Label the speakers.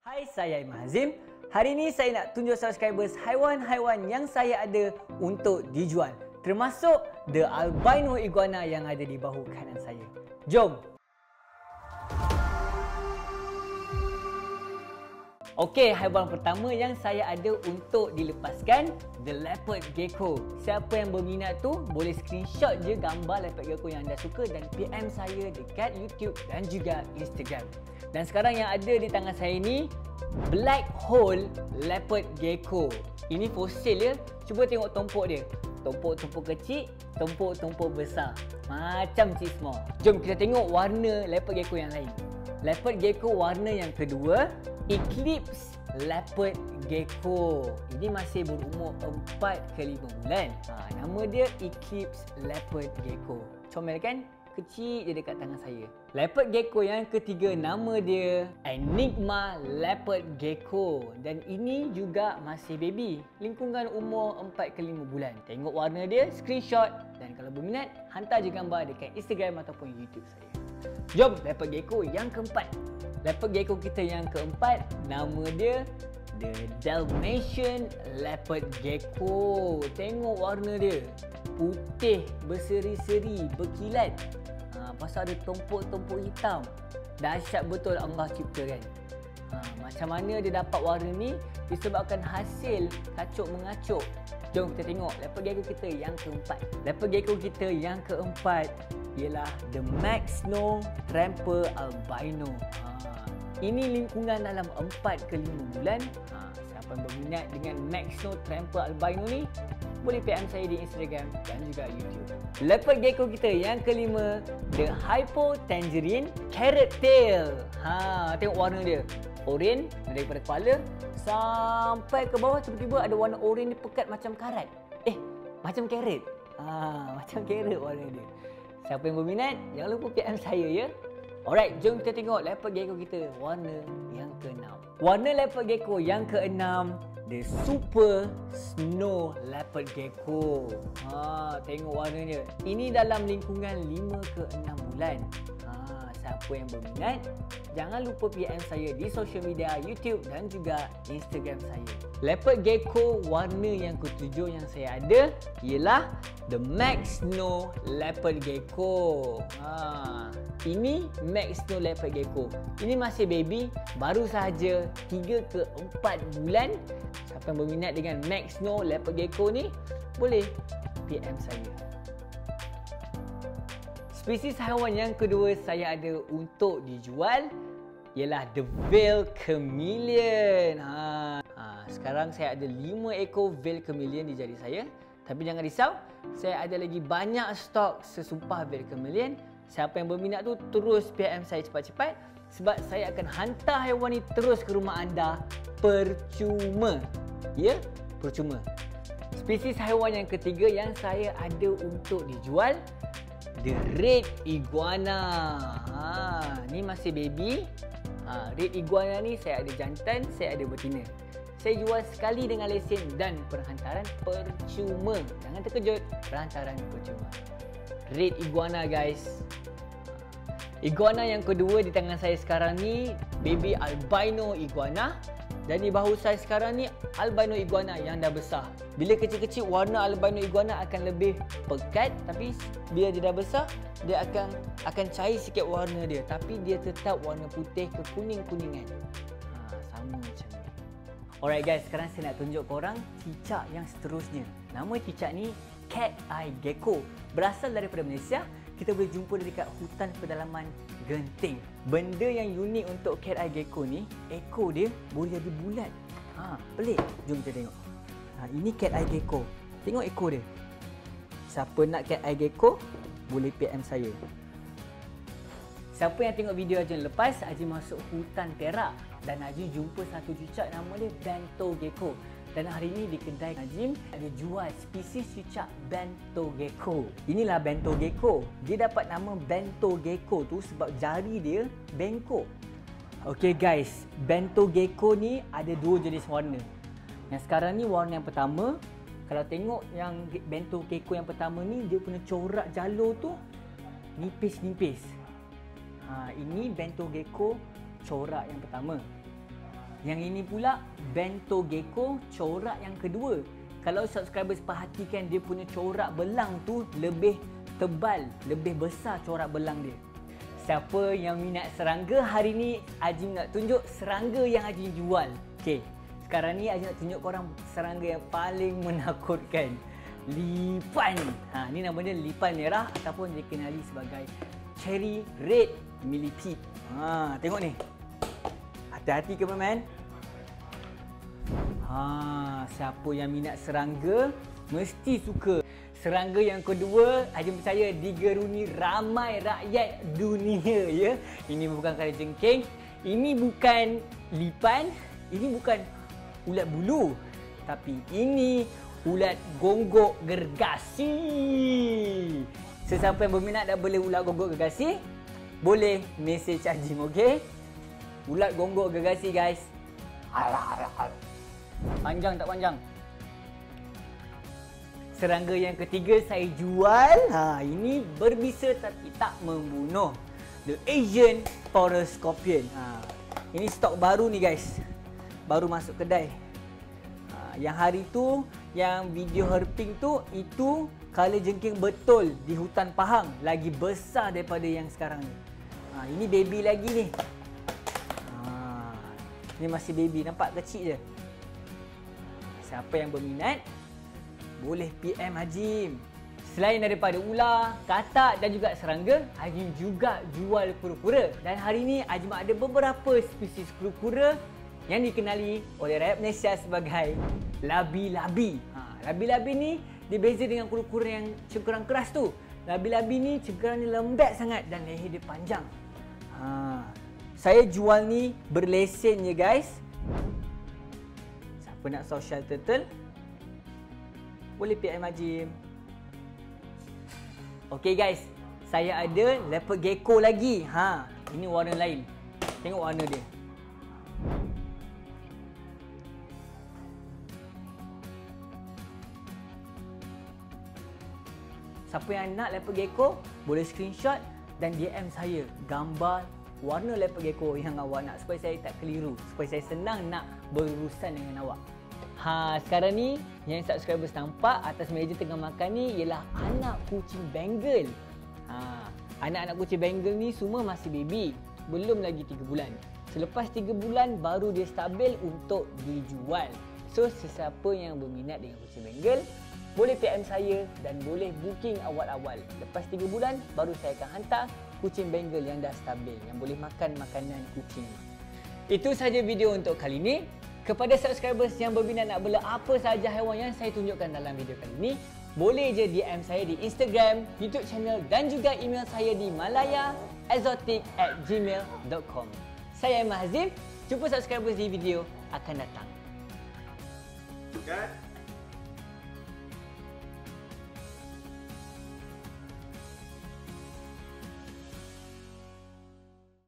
Speaker 1: Hai, saya Imam Hazim. Hari ini saya nak tunjuk subscribers haiwan-haiwan yang saya ada untuk dijual. Termasuk the albino iguana yang ada di bahu kanan saya. Jom! Okey, haiwan pertama yang saya ada untuk dilepaskan, the leopard gecko. Siapa yang berminat tu boleh screenshot je gambar leopard gecko yang anda suka dan PM saya dekat YouTube dan juga Instagram. Dan sekarang yang ada di tangan saya ni black hole leopard gecko. Ini fosil ya. Cuba tengok tumpuk dia. Tumpuk-tumpuk kecil, tumpuk-tumpuk besar. Macam cismo. Jom kita tengok warna leopard gecko yang lain. Leopard gecko warna yang kedua, Eclipse leopard gecko. Ini masih berumur 4 ke 5 bulan. Nama dia Eclipse leopard gecko. Comel kan? Kecil je dekat tangan saya. Leopard gecko yang ketiga nama dia Enigma leopard gecko. Dan ini juga masih baby. Lingkungan umur 4 ke 5 bulan. Tengok warna dia, screenshot. Dan kalau berminat, hantar je gambar dekat Instagram ataupun YouTube saya. Jom, leopard gecko yang keempat. Leopard gecko kita yang keempat, nama dia the Dalmatian leopard gecko. Tengok warna dia. Putih, berseri-seri, berkilat. Pasal ada tumpuk-tumpuk hitam. Dahsyat betul Allah ciptakan. Macam mana dia dapat warna ni? Disebabkan hasil kacuk-mengacuk. Jom kita tengok leopard gecko kita yang keempat. Leopard gecko kita yang keempat ialah the Max-Snow Tramper albino. Ini lingkungan dalam 4 ke 5 bulan. Siapa yang berminat dengan Max-Snow Tramper albino ni, boleh PM saya di Instagram dan juga YouTube. Leopard gecko kita yang kelima, the Hypo Tangerine Carrot Tail. Tengok warna dia. Oranye daripada kepala sampai ke bawah, tiba-tiba ada warna oranye ni pekat macam karat. Macam carrot. Macam carrot warna dia. Siapa yang berminat, jangan lupa PM saya ya. Alright, jom kita tengok leopard gecko kita warna yang keenam. Warna leopard gecko yang keenam, the Super Snow leopard gecko. Tengok warnanya. Ini dalam lingkungan 5 ke 6 bulan. Siapa yang berminat, jangan lupa PM saya di social media YouTube dan juga Instagram saya. Leopard gecko warna yang ketujuh yang saya ada ialah the Max-Snow leopard gecko. Ini Max-Snow leopard gecko. Ini masih baby, baru sahaja 3 ke 4 bulan. Siapa yang berminat dengan Max-Snow leopard gecko ni, boleh PM saya. Spesies haiwan yang kedua saya ada untuk dijual ialah the Veil Chameleon. Sekarang saya ada 5 ekor Veil Chameleon di jari saya. Tapi jangan risau, saya ada lagi banyak stok sesumpah Veil Chameleon. Siapa yang berminat tu terus PM saya cepat-cepat sebab saya akan hantar haiwan ni terus ke rumah anda percuma. Ya, percuma. Spesies haiwan yang ketiga yang saya ada untuk dijual, the Red Iguana. Ni masih baby. Red Iguana ni saya ada jantan, saya ada betina. Saya jual sekali dengan lesen dan perhantaran percuma. Jangan terkejut, perhantaran percuma. Red Iguana guys. Iguana yang kedua di tangan saya sekarang ni baby albino iguana. Dan di bahu saya sekarang ni albino iguana yang dah besar. Bila kecil-kecil warna albino iguana akan lebih pekat, tapi bila dia dah besar dia akan cair sikit warna dia, tapi dia tetap warna putih ke kuning-kuningan. Sama macam ni. Alright guys, sekarang saya nak tunjuk korang cicak yang seterusnya. Nama cicak ni cat eye gecko. Berasal daripada Malaysia. Kita boleh jumpa dia dekat hutan pedalaman Genting. Benda yang unik untuk cat eye gecko ni, ekor dia boleh jadi bulat. Pelik. Jom kita tengok. Ini cat eye gecko. Tengok ekor dia. Siapa nak cat eye gecko, boleh PM saya. Siapa yang tengok video Haji lepas, Haji masuk hutan Perak dan Haji jumpa satu cicak nama dia bento gecko. Dan hari ini di kedai Haji ada jual spesies cicak bento gecko. Inilah bento gecko. Dia dapat nama bento gecko tu sebab jari dia bengkok. Okey guys, bento gecko ni ada 2 jenis warna. Yang sekarang ni warna yang pertama. Kalau tengok yang bento gecko yang pertama ni, dia punya corak jalur tu nipis-nipis. Ini bento gecko corak yang pertama. Yang ini pula bento gecko corak yang kedua. Kalau subscribers perhatikan, dia punya corak belang tu lebih tebal, lebih besar corak belang dia. Siapa yang minat serangga, hari ni Azim nak tunjuk serangga yang Azim jual. Okey, sekarang ni Azim nak tunjuk korang serangga yang paling menakutkan. Lipan. Ni namanya lipan merah ataupun dikenali sebagai cherry red millipede. Tengok ni. Hati-hati cameraman. Siapa yang minat serangga mesti suka. Serangga yang kedua, Azim percaya digeruni ramai rakyat dunia ya. Ini bukan kalajengking, ini bukan lipan, ini bukan ulat bulu, tapi ini ulat gonggok gergasi. Sesiapa yang berminat dan boleh ulat gonggok gergasi, boleh message Azim, okey? Ulat gonggok gergasi guys. Panjang tak panjang? Serangga yang ketiga saya jual. Ini berbisa tapi tak membunuh. The Asian Forest Scorpion. Ini stok baru ni guys. Baru masuk kedai. Yang hari tu, yang video herping tu, itu kalajengking betul di hutan Pahang. Lagi besar daripada yang sekarang ni. Ini baby lagi ni. Ini masih baby, nampak kecil je. Siapa yang berminat, boleh PM Azim. Selain daripada ular, katak dan juga serangga, Azim juga jual kura-kura. Dan hari ini Azim ada beberapa spesies kura-kura yang dikenali oleh rakyat Malaysia sebagai labi-labi. Labi-labi ni dia beza dengan kura-kura yang cengkerang keras tu. Labi-labi ni cengkerangnya lembut sangat dan leher dia panjang. Saya jual ni berlesen je guys. Siapa nak social turtle, boleh PM Azim. Okey guys, saya ada leopard gecko lagi. Ini warna lain. Tengok warna dia. Siapa yang nak leopard gecko, boleh screenshot dan DM saya gambar warna leopard gecko yang awak nak, supaya saya tak keliru, supaya saya senang nak berurusan dengan awak. Sekarang ni yang subscribers nampak atas meja tengah makan ni ialah anak kucing Bengal. Anak-anak kucing Bengal ni semua masih baby, belum lagi 3 bulan. Selepas 3 bulan baru dia stabil untuk dijual. So sesiapa yang berminat dengan kucing Bengal, boleh PM saya dan boleh booking awal-awal. Lepas 3 bulan baru saya akan hantar kucing Bengal yang dah stabil, yang boleh makan makanan kucing. Itu sahaja video untuk kali ini. Kepada subscribers yang berminat nak bela apa sahaja haiwan yang saya tunjukkan dalam video kali ini, boleh je DM saya di Instagram, YouTube channel dan juga email saya di malayaexotic@gmail.com. Saya Ahmad Hazim. Jumpa subscribers di video akan datang.